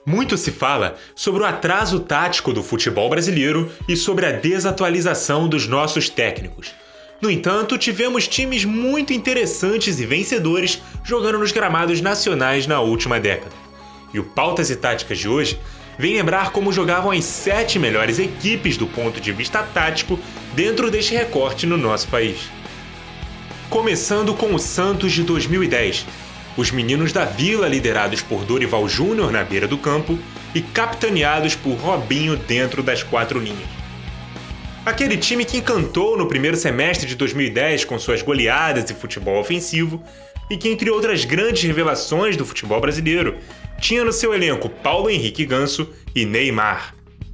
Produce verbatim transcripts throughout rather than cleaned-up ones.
Muito se fala sobre o atraso tático do futebol brasileiro e sobre a desatualização dos nossos técnicos. No entanto, tivemos times muito interessantes e vencedores jogando nos gramados nacionais na última década. E o Pautas e Táticas de hoje vem lembrar como jogavam as sete melhores equipes do ponto de vista tático dentro deste recorte no nosso país. Começando com o Santos de dois mil e dez. Os meninos da Vila liderados por Dorival Júnior na beira do campo e capitaneados por Robinho dentro das quatro linhas. Aquele time que encantou no primeiro semestre de dois mil e dez com suas goleadas e futebol ofensivo e que, entre outras grandes revelações do futebol brasileiro, tinha no seu elenco Paulo Henrique Ganso e Neymar.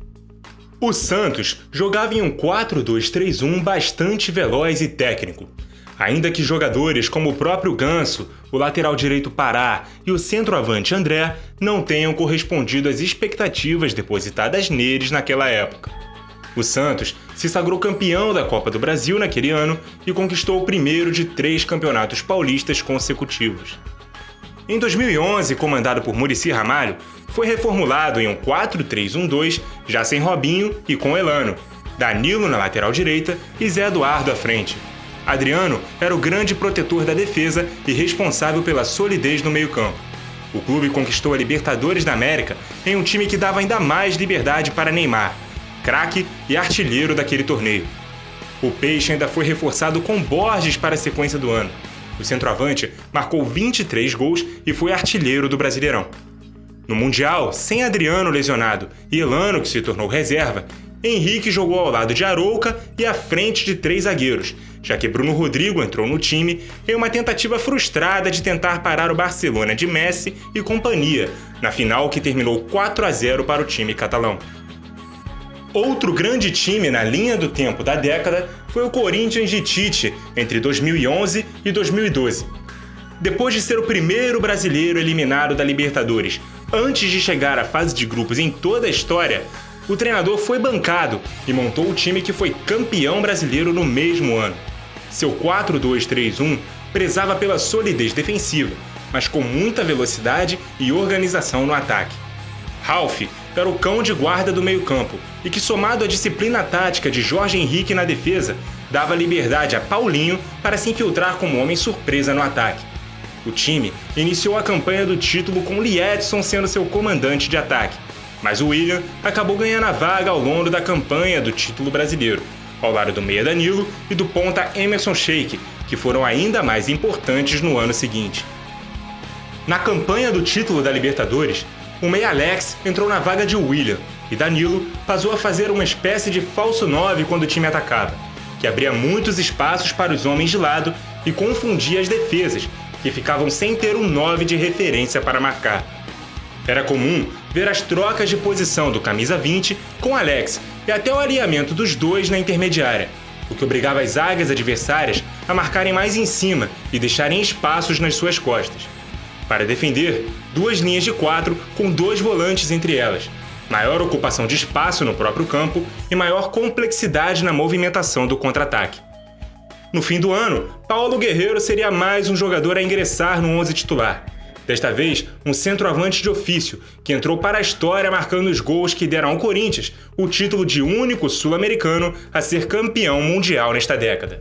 O Santos jogava em um quatro dois três um bastante veloz e técnico. Ainda que jogadores como o próprio Ganso, o lateral direito Pará e o centroavante André não tenham correspondido às expectativas depositadas neles naquela época. O Santos se sagrou campeão da Copa do Brasil naquele ano e conquistou o primeiro de três campeonatos paulistas consecutivos. Em dois mil e onze, comandado por Muricy Ramalho, foi reformulado em um quatro três um dois, já sem Robinho e com Elano, Danilo na lateral direita e Zé Eduardo à frente. Adriano era o grande protetor da defesa e responsável pela solidez no meio-campo. O clube conquistou a Libertadores da América em um time que dava ainda mais liberdade para Neymar, craque e artilheiro daquele torneio. O Peixe ainda foi reforçado com Borges para a sequência do ano. O centroavante marcou vinte e três gols e foi artilheiro do Brasileirão. No Mundial, sem Adriano lesionado e Elano, que se tornou reserva, Henrique jogou ao lado de Arouca e à frente de três zagueiros, já que Bruno Rodrigo entrou no time em uma tentativa frustrada de tentar parar o Barcelona de Messi e companhia, na final que terminou quatro a zero para o time catalão. Outro grande time na linha do tempo da década foi o Corinthians de Tite, entre dois mil e onze e dois mil e doze. Depois de ser o primeiro brasileiro eliminado da Libertadores antes de chegar à fase de grupos em toda a história, o treinador foi bancado e montou o time que foi campeão brasileiro no mesmo ano. Seu quatro dois três um prezava pela solidez defensiva, mas com muita velocidade e organização no ataque. Ralf era o cão de guarda do meio-campo e que, somado à disciplina tática de Jorge Henrique na defesa, dava liberdade a Paulinho para se infiltrar como homem surpresa no ataque. O time iniciou a campanha do título com Liedson sendo seu comandante de ataque, mas o William acabou ganhando a vaga ao longo da campanha do título brasileiro, ao lado do meia Danilo e do ponta Emerson Sheik, que foram ainda mais importantes no ano seguinte. Na campanha do título da Libertadores, o meia Alex entrou na vaga de William e Danilo passou a fazer uma espécie de falso nove quando o time atacava, que abria muitos espaços para os homens de lado e confundia as defesas, que ficavam sem ter um nove de referência para marcar. Era comum ver as trocas de posição do camisa vinte com Alex e até o alinhamento dos dois na intermediária, o que obrigava as zagas adversárias a marcarem mais em cima e deixarem espaços nas suas costas. Para defender, duas linhas de quatro com dois volantes entre elas, maior ocupação de espaço no próprio campo e maior complexidade na movimentação do contra-ataque. No fim do ano, Paulo Guerreiro seria mais um jogador a ingressar no onze titular. Desta vez, um centroavante de ofício, que entrou para a história marcando os gols que deram ao Corinthians o título de único sul-americano a ser campeão mundial nesta década.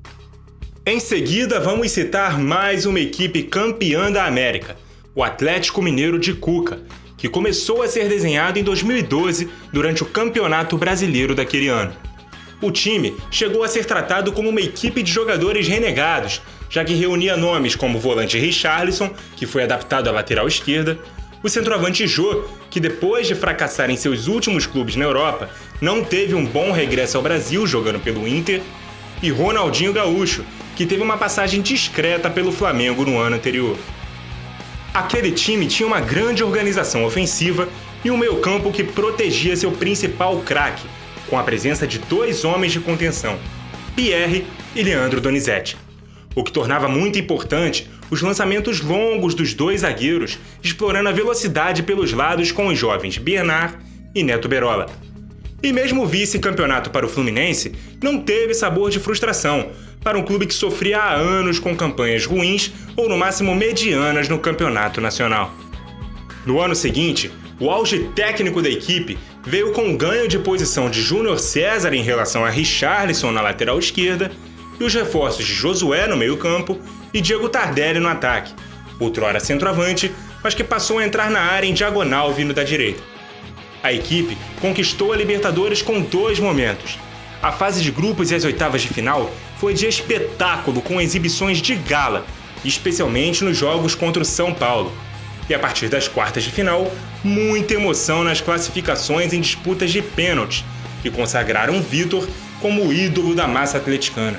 Em seguida, vamos citar mais uma equipe campeã da América, o Atlético Mineiro de Cuca, que começou a ser desenhado em dois mil e doze durante o Campeonato Brasileiro daquele ano. O time chegou a ser tratado como uma equipe de jogadores renegados, já que reunia nomes como o volante Richarlison, que foi adaptado à lateral esquerda, o centroavante Jô, que depois de fracassar em seus últimos clubes na Europa, não teve um bom regresso ao Brasil jogando pelo Inter, e Ronaldinho Gaúcho, que teve uma passagem discreta pelo Flamengo no ano anterior. Aquele time tinha uma grande organização ofensiva e um meio-campo que protegia seu principal craque, com a presença de dois homens de contenção, Pierre e Leandro Donizete, o que tornava muito importante os lançamentos longos dos dois zagueiros, explorando a velocidade pelos lados com os jovens Bernard e Neto Berola. E mesmo o vice-campeonato para o Fluminense não teve sabor de frustração para um clube que sofria há anos com campanhas ruins ou no máximo medianas no campeonato nacional. No ano seguinte, o auge técnico da equipe veio com o ganho de posição de Júnior César em relação a Richarlison na lateral esquerda e os reforços de Josué no meio-campo e Diego Tardelli no ataque, outrora centroavante, mas que passou a entrar na área em diagonal vindo da direita. A equipe conquistou a Libertadores com dois momentos. A fase de grupos e as oitavas de final foi de espetáculo com exibições de gala, especialmente nos jogos contra o São Paulo. E a partir das quartas de final, muita emoção nas classificações em disputas de pênaltis, que consagraram Vitor como o ídolo da massa atleticana.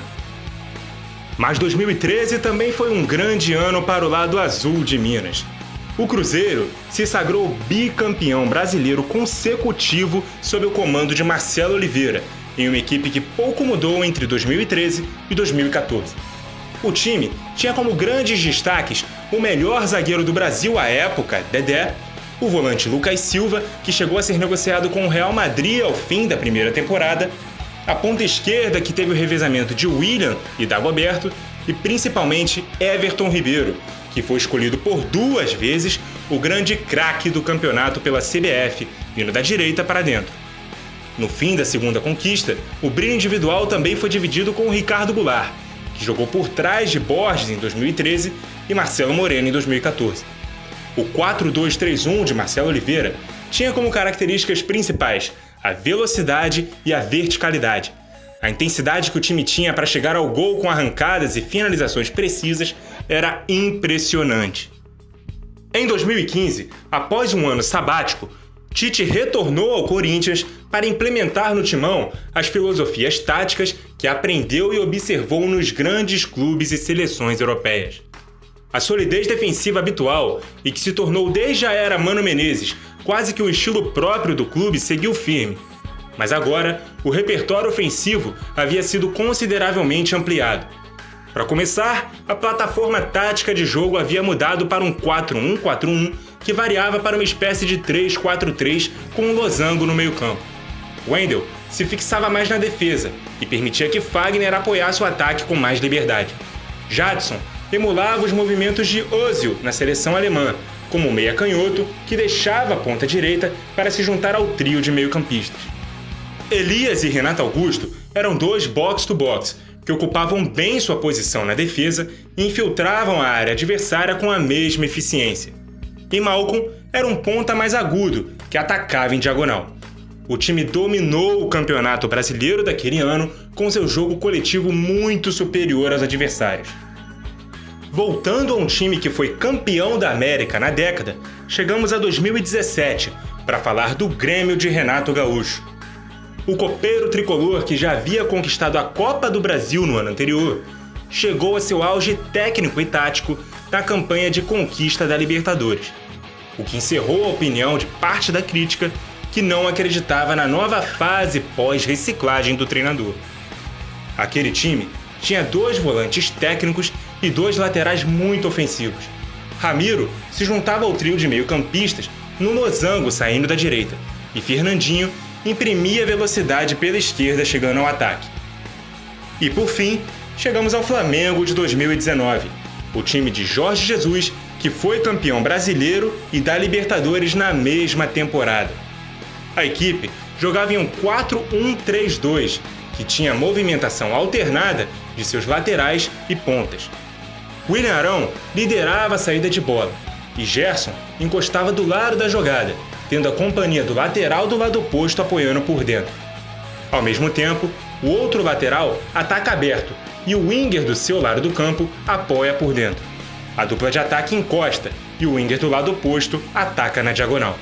Mas dois mil e treze também foi um grande ano para o lado azul de Minas. O Cruzeiro se sagrou bicampeão brasileiro consecutivo sob o comando de Marcelo Oliveira, em uma equipe que pouco mudou entre dois mil e treze e dois mil e quatorze. O time tinha como grandes destaques o melhor zagueiro do Brasil à época, Dedé, o volante Lucas Silva, que chegou a ser negociado com o Real Madrid ao fim da primeira temporada, a ponta esquerda, que teve o revezamento de William e Dagoberto, e principalmente Everton Ribeiro, que foi escolhido por duas vezes o grande craque do campeonato pela C B F, vindo da direita para dentro. No fim da segunda conquista, o brilho individual também foi dividido com o Ricardo Goulart, que jogou por trás de Borges em dois mil e treze e Marcelo Moreno em dois mil e quatorze. O quatro dois três um de Marcelo Oliveira tinha como características principais a velocidade e a verticalidade. A intensidade que o time tinha para chegar ao gol com arrancadas e finalizações precisas era impressionante. Em dois mil e quinze, após um ano sabático, Tite retornou ao Corinthians para implementar no timão as filosofias táticas que aprendeu e observou nos grandes clubes e seleções europeias. A solidez defensiva habitual e que se tornou desde a era Mano Menezes quase que o estilo próprio do clube seguiu firme. Mas agora, o repertório ofensivo havia sido consideravelmente ampliado. Para começar, a plataforma tática de jogo havia mudado para um quatro um quatro um, que variava para uma espécie de três quatro três com um losango no meio-campo. Wendel se fixava mais na defesa e permitia que Fagner apoiasse o ataque com mais liberdade. Jadson emulava os movimentos de Özil na seleção alemã, como meia canhoto que deixava a ponta direita para se juntar ao trio de meio-campistas. Elias e Renato Augusto eram dois box-to-box, que ocupavam bem sua posição na defesa e infiltravam a área adversária com a mesma eficiência. E Malcom era um ponta mais agudo, que atacava em diagonal. O time dominou o Campeonato Brasileiro daquele ano com seu jogo coletivo muito superior aos adversários. Voltando a um time que foi campeão da América na década, chegamos a dois mil e dezessete para falar do Grêmio de Renato Gaúcho. O copeiro tricolor, que já havia conquistado a Copa do Brasil no ano anterior, chegou a seu auge técnico e tático na campanha de conquista da Libertadores, o que encerrou a opinião de parte da crítica que não acreditava na nova fase pós-reciclagem do treinador. Aquele time tinha dois volantes técnicos e dois laterais muito ofensivos. Ramiro se juntava ao trio de meio-campistas no losango saindo da direita, e Fernandinho imprimia velocidade pela esquerda chegando ao ataque. E por fim, chegamos ao Flamengo de dois mil e dezenove, o time de Jorge Jesus, que foi campeão brasileiro e da Libertadores na mesma temporada. A equipe jogava em um quatro um três dois, que tinha movimentação alternada de seus laterais e pontas. William Arão liderava a saída de bola e Gerson encostava do lado da jogada, tendo a companhia do lateral do lado oposto apoiando por dentro. Ao mesmo tempo, o outro lateral ataca aberto e o winger do seu lado do campo apoia por dentro. A dupla de ataque encosta e o winger do lado oposto ataca na diagonal.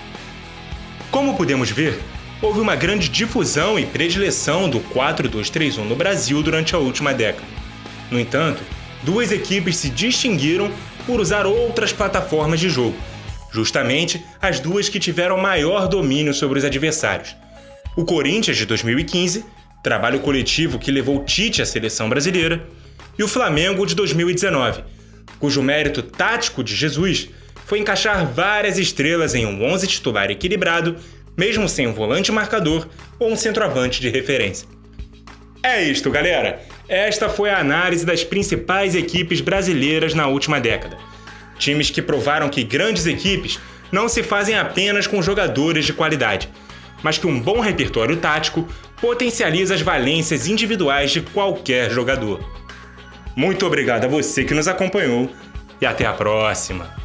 Como podemos ver, houve uma grande difusão e predileção do quatro dois três um no Brasil durante a última década. No entanto, duas equipes se distinguiram por usar outras plataformas de jogo, justamente as duas que tiveram maior domínio sobre os adversários. O Corinthians de dois mil e quinze, trabalho coletivo que levou Tite à seleção brasileira, e o Flamengo de dois mil e dezenove, cujo mérito tático de Jesus foi encaixar várias estrelas em um onze titular equilibrado, mesmo sem um volante marcador ou um centroavante de referência. É isto, galera! Esta foi a análise das principais equipes brasileiras na última década. Times que provaram que grandes equipes não se fazem apenas com jogadores de qualidade, mas que um bom repertório tático potencializa as valências individuais de qualquer jogador. Muito obrigado a você que nos acompanhou e até a próxima!